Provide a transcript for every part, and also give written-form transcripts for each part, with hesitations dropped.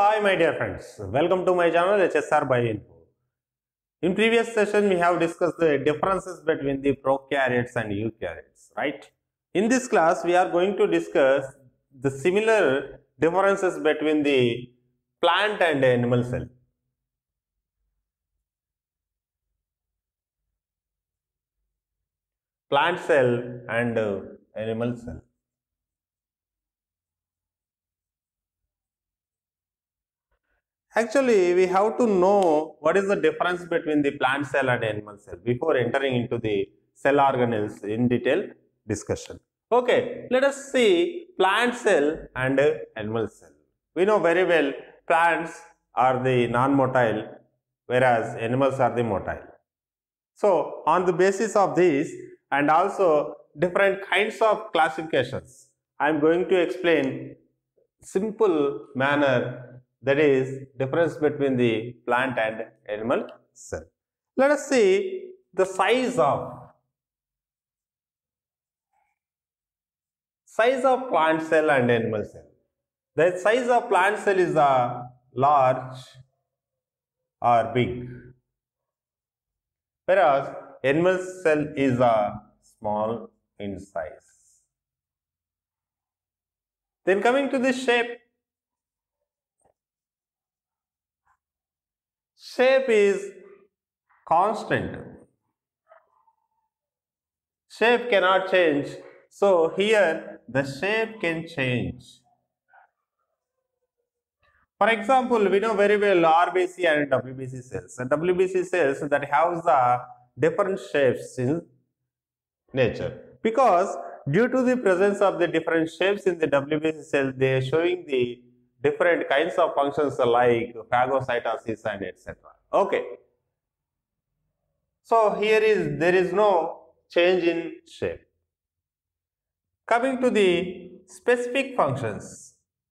Hi my dear friends, welcome to my channel HSR Bioinfo. In previous session we have discussed the differences between the prokaryotes and eukaryotes, right? In this class we are going to discuss the similar differences between the plant and animal cell. Plant cell and animal cell. Actually, we have to know what is the difference between the plant cell and animal cell before entering into the cell organelles in detail discussion. Okay, let us see plant cell and animal cell. We know very well plants are the non-motile whereas animals are the motile. So, on the basis of this and also different kinds of classifications, I am going to explain simple manner, that is difference between the plant and animal cell. Let us see the size of plant cell and animal cell. The size of plant cell is large or big, whereas animal cell is small in size. Then coming to the shape, shape is constant. Shape cannot change. So here the shape can change. For example, we know very well RBC and WBC cells. And WBC cells that have the different shapes in nature. Because due to the presence of the different shapes in the WBC cell, they are showing the different kinds of functions like phagocytosis and etc. Okay. So here there is no change in shape. Coming to the specific functions,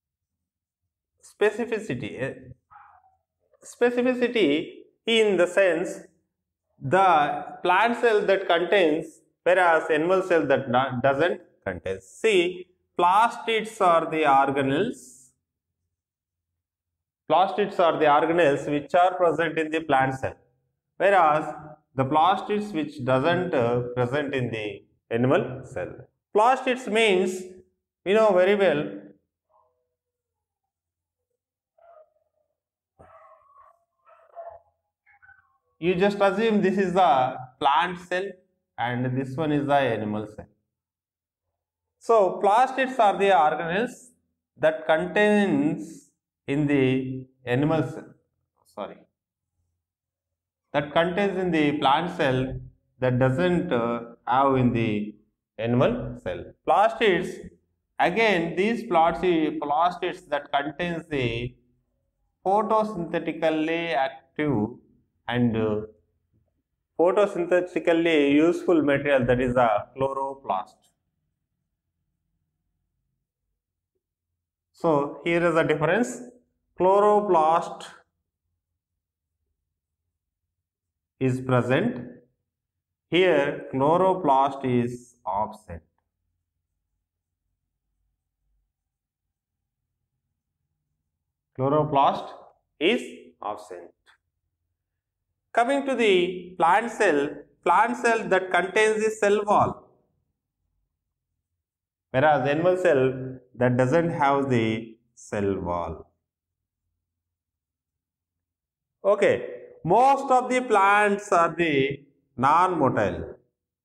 specificity in the sense the plant cell that contains whereas animal cell that doesn't contain. See, plastids are the organelles. Plastids are the organelles which are present in the plant cell, whereas the plastids which doesn't present in the animal cell. Plastids means, we know very well, you just assume this is the plant cell and this one is the animal cell. So plastids are the organelles that contains in the animal cell, that contains in the plant cell that doesn't have in the animal cell. Plastids, again these plastids that contains the photosynthetically active and photosynthetically useful material, that is a chloroplast. So here is the difference. Chloroplast is present. Here chloroplast is absent. Chloroplast is absent. Coming to the plant cell that contains the cell wall, whereas animal cell that doesn't have the cell wall. Okay, most of the plants are the non-motile.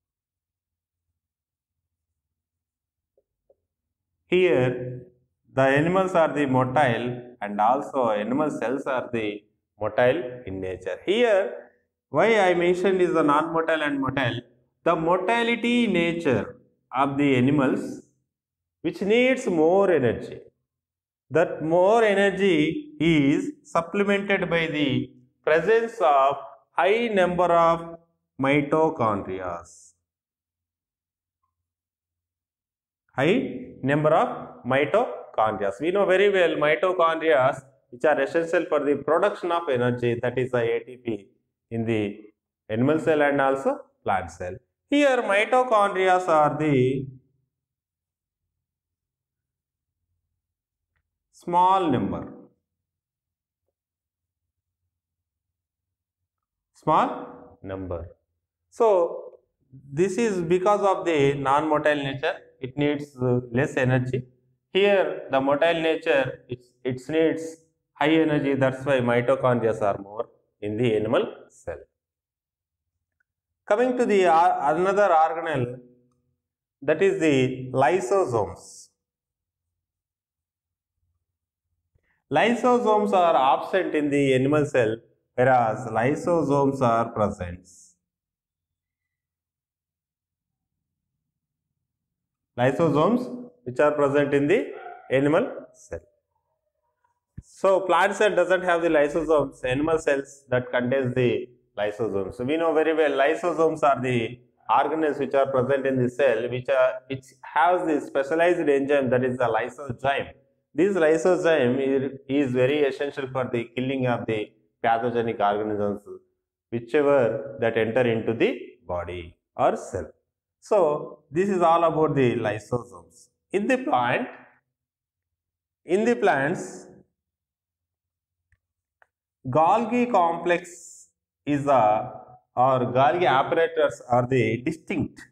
Here the animals are the motile and also animal cells are the motile in nature. Here, why I mentioned is the non-motile and motile. The motility nature of the animals which needs more energy. That more energy is supplemented by the presence of high number of mitochondria. High number of mitochondria. We know very well mitochondria which are essential for the production of energy, that is the ATP in the animal cell and also plant cell. Here mitochondria are the small number. small number. So this is because of the non-motile nature, it needs less energy. Here the motile nature, it needs high energy, that's why mitochondria are more in the animal cell. Coming to the another organelle, that is the lysosomes. Lysosomes are absent in the animal cell, whereas lysosomes are present. Lysosomes which are present in the animal cell. So plant cell doesn't have the lysosomes, animal cells that contains the lysosomes. So we know very well lysosomes are the organelles which are present in the cell, which has the specialized enzyme, that is the lysozyme. This lysozyme is very essential for the killing of the pathogenic organisms, whichever that enter into the body or cell. So this is all about the lysosomes. In the plants, Golgi complex is or Golgi apparatus are the distinct.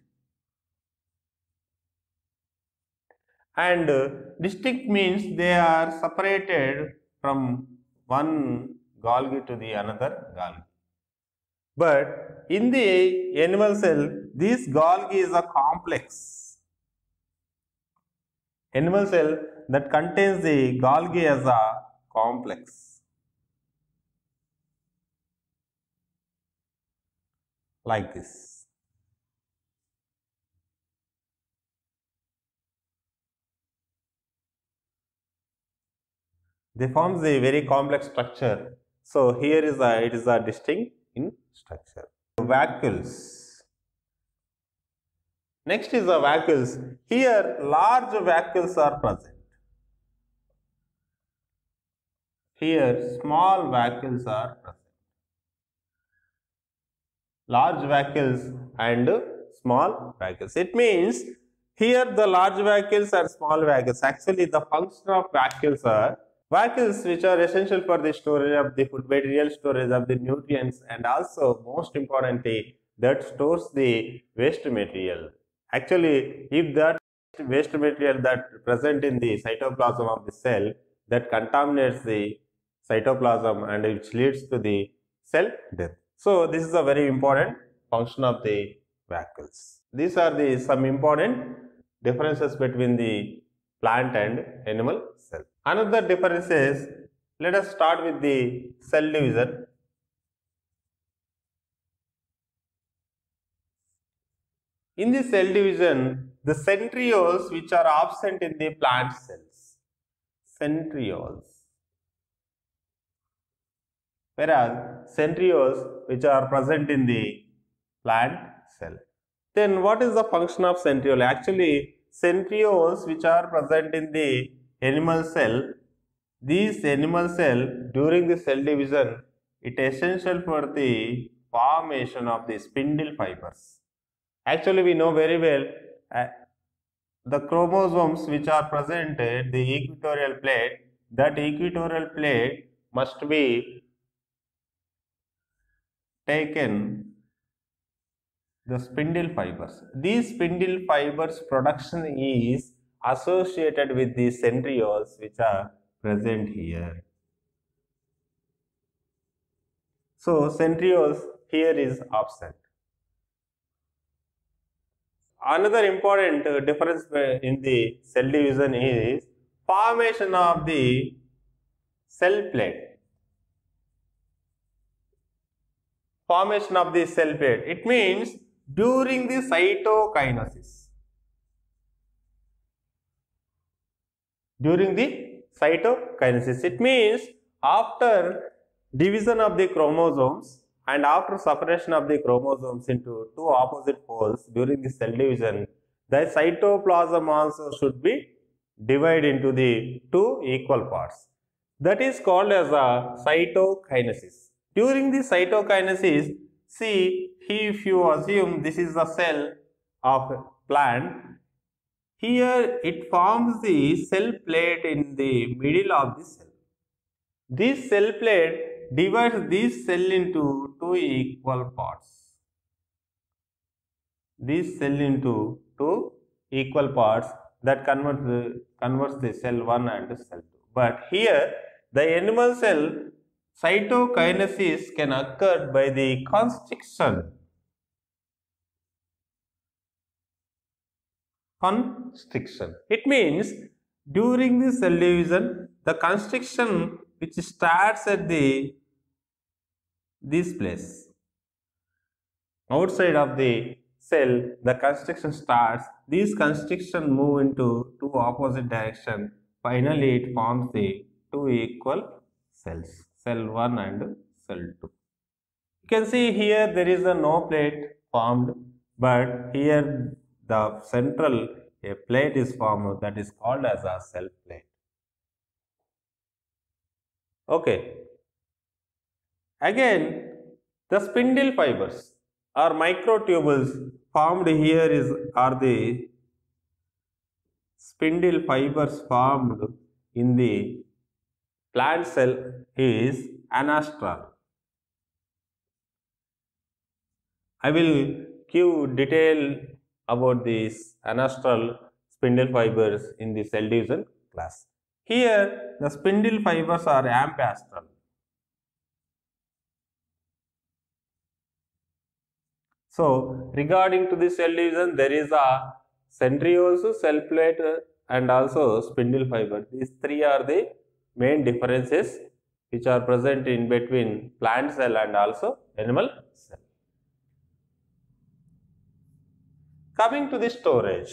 And distinct means they are separated from one Golgi to the another Golgi. But in the animal cell, this Golgi is a complex. Animal cell that contains the Golgi as a complex. Like this. They forms a very complex structure. So here is it is a distinct in structure. Vacuoles. Next is the vacuoles. Here large vacuoles are present. Here small vacuoles are present. Large vacuoles and small vacuoles. It means here the large vacuoles and small vacuoles. Actually the function of vacuoles are vacuoles which are essential for the storage of the food material, storage of the nutrients, and also most importantly that stores the waste material. Actually, if that waste material that present in the cytoplasm of the cell that contaminates the cytoplasm and which leads to the cell death. So this is a very important function of the vacuoles. These are the some important differences between the plant and animal cell. Another difference is, let us start with the cell division. In the cell division, the centrioles which are absent in the plant cells, centrioles, whereas centrioles which are present in the plant cell. Then what is the function of centriole? Actually, centrioles which are present in the animal cell, these animal cell during the cell division, it is essential for the formation of the spindle fibers. Actually, we know very well the chromosomes which are present at the equatorial plate, that equatorial plate must be taken the spindle fibers. These spindle fibers production is associated with the centrioles which are present here. So centrioles here is absent. Another important difference in the cell division is formation of the cell plate. Formation of the cell plate. It means during the cytokinesis. During the cytokinesis. It means after division of the chromosomes and after separation of the chromosomes into two opposite poles during the cell division, the cytoplasm also should be divided into the two equal parts. That is called as a cytokinesis. During the cytokinesis, see, if you assume this is the cell of plant, here it forms the cell plate in the middle of the cell. This cell plate divides this cell into two equal parts. This cell into two equal parts that converts the cell 1 and cell 2. But here the animal cell cytokinesis can occur by the constriction. It means during the cell division, the constriction which starts at this place, outside of the cell, the constriction starts. These constriction move into two opposite direction. Finally, it forms the two equal cells, cell 1 and cell 2. You can see here there is a no plate formed, but here the central a plate is formed that is called as a cell plate. Okay. Again, the spindle fibers or microtubules formed here are the spindle fibers formed in the plant cell is anastral. I will give detail about these anastral spindle fibers in the cell division class. Here the spindle fibers are ampastral. So regarding to the cell division, there is a centriole, cell plate and also spindle fiber. These three are the main differences which are present in between plant cell and also animal cell. Coming to the storage.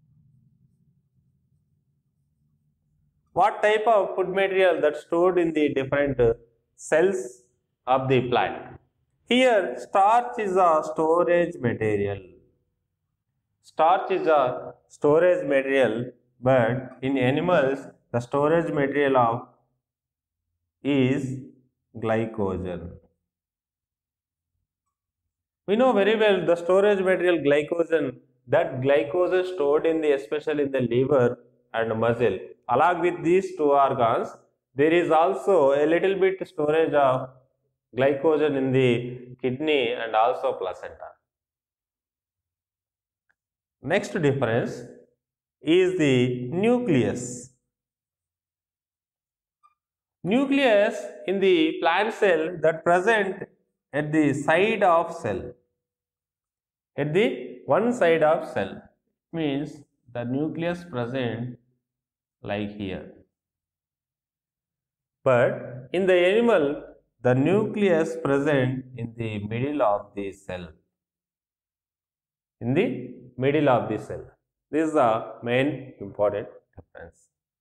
What type of food material that's stored in the different cells of the plant? Here, starch is a storage material. Starch is a storage material, but in animals, the storage material is glycogen. We know very well the storage material glycogen, that glycogen stored in the especially in the liver and muscle. Along with these two organs, there is also a little bit storage of glycogen in the kidney and also placenta. Next difference is the nucleus. Nucleus in the plant cell that present at the side of cell. At the one side of cell means the nucleus present like here. But in the animal, the nucleus present in the middle of the cell. In the middle of the cell. This is the main important difference.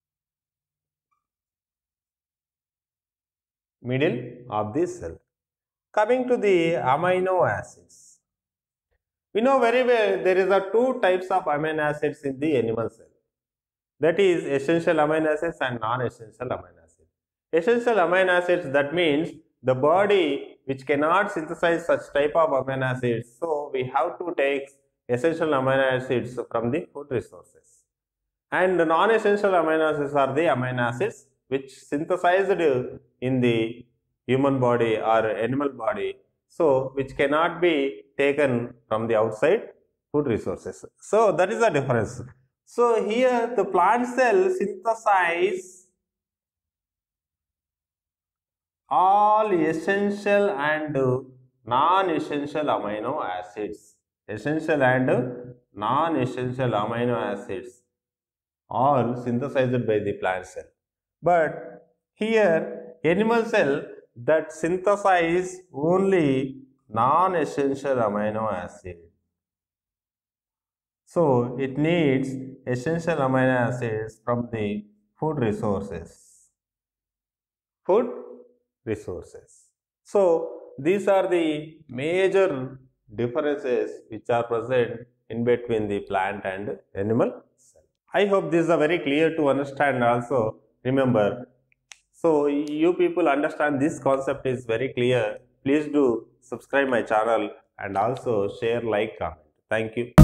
Middle of the cell. Coming to the amino acids. We know very well there is a two types of amino acids in the animal cell. That is essential amino acids and non-essential amino acids. Essential amino acids, that means the body which cannot synthesize such type of amino acids, so we have to take essential amino acids from the food resources. And the non-essential amino acids are the amino acids which synthesized in the human body or animal body, so which cannot be taken from the outside food resources. So that is the difference. So here the plant cell synthesize all essential and non-essential amino acids. Essential and non-essential amino acids all synthesized by the plant cell. But here animal cell that synthesize only non-essential amino acid. So it needs essential amino acids from the food resources. Food resources. So these are the major differences which are present in between the plant and animal cell. I hope this is very clear to understand also. Remember, so you people understand this concept is very clear. Please do subscribe my channel and also share, like, comment. Thank you.